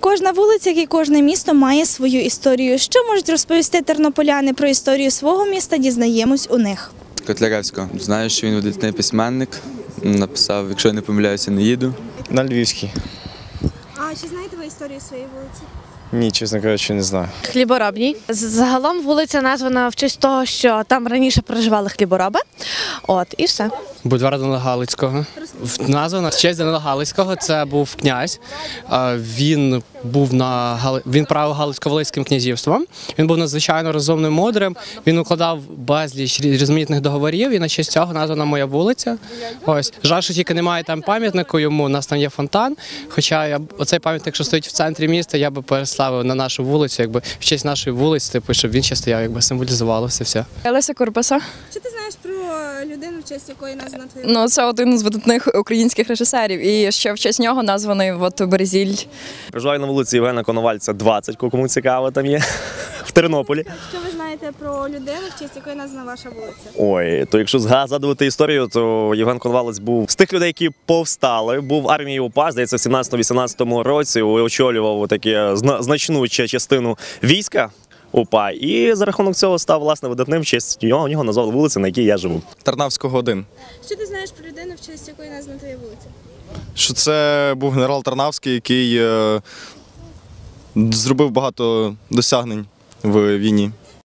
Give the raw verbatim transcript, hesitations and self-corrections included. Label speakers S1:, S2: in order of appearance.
S1: Кожна вулиця, як і кожне місто, має свою історію. Що можуть розповісти тернополяни про історію свого міста, дізнаємось у них.
S2: Котляревського. Знаю, що він видатний письменник. Написав, якщо я не помиляюся, не їду.
S3: На Львівській.
S1: А чи знаєте ви історію своєї вулиці?
S3: Ні, чесно кажучи, не знаю.
S4: Хліборобній. Загалом вулиця названа в честь того, що там раніше проживали хлібороби. От, і все.
S5: Бульвар Данила Галицького. Названа в честь Данила Галицького, це був князь. Він був на Гали... він правив Галицько-Волинським князівством. Він був надзвичайно розумним, мудрим. Він укладав безліч різноманітних договорів, і на честь цього названа моя вулиця. Ось. Жаль, що тільки немає там пам'ятнику йому, у нас там є фонтан. Хоча я оцей пам'ятник, що стоїть в центрі міста, я би переславив на нашу вулицю, якби в честь нашої вулиці, типу, щоб він ще стояв, якби символізувало все все.
S6: Леся Курбаса.
S1: Що ти знаєш про людину, в честь якої названа твоя?
S6: Ну, це один з видатних українських режисерів. І ще в честь нього названий от Березіль.
S7: Проживаю на вулиці Євгена Коновальця, двадцять, кому цікаво там є, в Тернополі.
S1: Що ви знаєте про людину, в честь якої названа ваша вулиця?
S7: Ой, то якщо згадувати історію, то Євген Коновалець був з тих людей, які повстали, був в армії УПА, здається, в сімнадцятому-вісімнадцятому році, очолював таке значну частину війська УПА, і за рахунок цього став, власне, видатним, в честь нього, у нього назвали вулицю, на якій я живу.
S8: Тарнавського один.
S1: Що ти знаєш про людину, в честь якої названа твоя вулиця?
S8: Що це був генерал Тарнавський, який е, зробив багато досягнень в війні.